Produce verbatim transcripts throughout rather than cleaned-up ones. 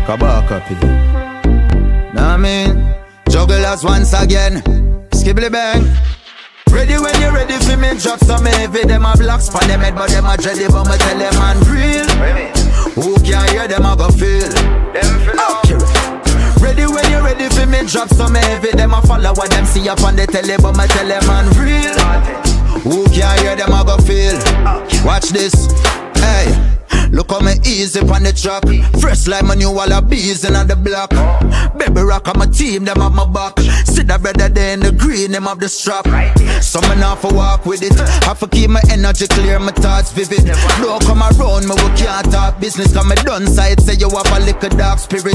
Kabaka Pyramid. Nah, I mean, Jugglerz once again. Skibbly bang. Ready when you ready for me, drop some heavy. Them a blocks for them head, but them a dready. But me tell them man real. Who can hear them a go feel? Them feel okay. Ready when you ready for me, drop some heavy. Them a follow what them see up on the telly. But me tell them man real. Who can hear them a go feel? Watch this, hey. Look how me easy on the track. Fresh like my new wall of bees in the block. Baby rock on my team, them have my back. See that brother there in the green, them have the strap. Some me not for walk with it. Have to keep my energy clear, my thoughts vivid. Don't come around me, we can't talk business. Cause me done side, say you have a little dark spirit.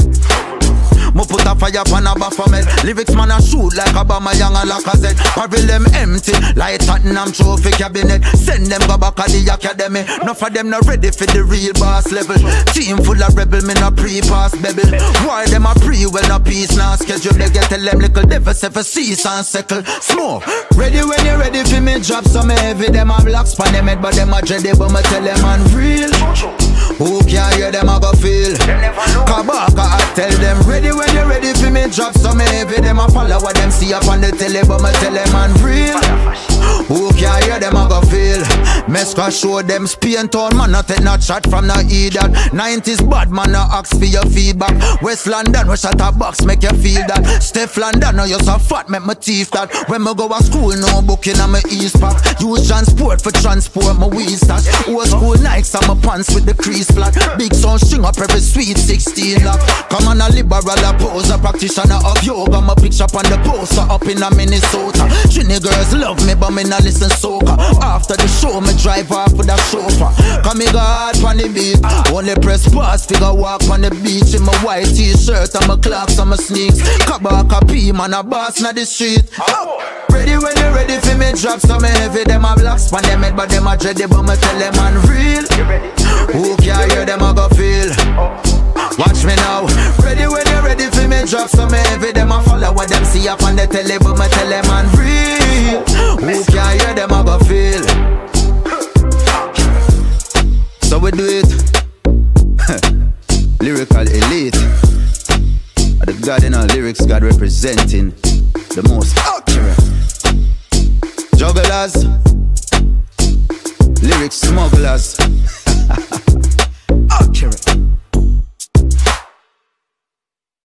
Me put a fire on a Baphomet. Lyrics man a shoot like Obama young and Lacazette. Parry them empty like Tottenham trophy cabinet. Send them go back at the academy. None of them not ready for the real boss level. Team full of rebel, me no pre-pass bebel. Why them a pre when no peace now schedule. They get tell them little devil say for cease and settle. Smoke. Ready when you ready for me drop some heavy. Them a blocks pan them head but them a dready. But me tell them man real. Who can hear them a go feel? Kabaka I tell them ready when you ready for me drop some heavy. Them a follow what them see up on the telly. But me tell them man real. Who can hear them a go feel? Mesca show them Spain town man not take no chat from no idiot. Nineties bad man no ask for your feedback. West London we shut a box make you feel that. Steph London no you so fat make my teeth that. When me go to school no booking on my East pack. Use transport for transport my weed stash. Old school Nikes on my pants with the crease flat. Big sound string up every sweet sixteen lock. Come on a liberal a pose a practitioner of yoga. My picture on the poster up in a Minnesota. Trini girls love me but me not listen soca. After the show me drive off with a chauffeur. Come me go hard on the beat. Only press pause figure walk on the beach. In my white t-shirt and my clocks and my sneaks. Kabaka Pyramid a boss na the street. Ready when you ready for me drop some heavy. Them a blocks pan them head but them a dready. But me tell them man real. Who can hear them a go feel? Watch me now. Ready when you ready for me drop some heavy. Them a follow what them see up on the telly. But me tell them man real. Who can hear them a go feel? So we do it. Lyrical elite. The God in our lyrics, God representing the most accurate. Jugglerz, lyrics smugglers. Accurate.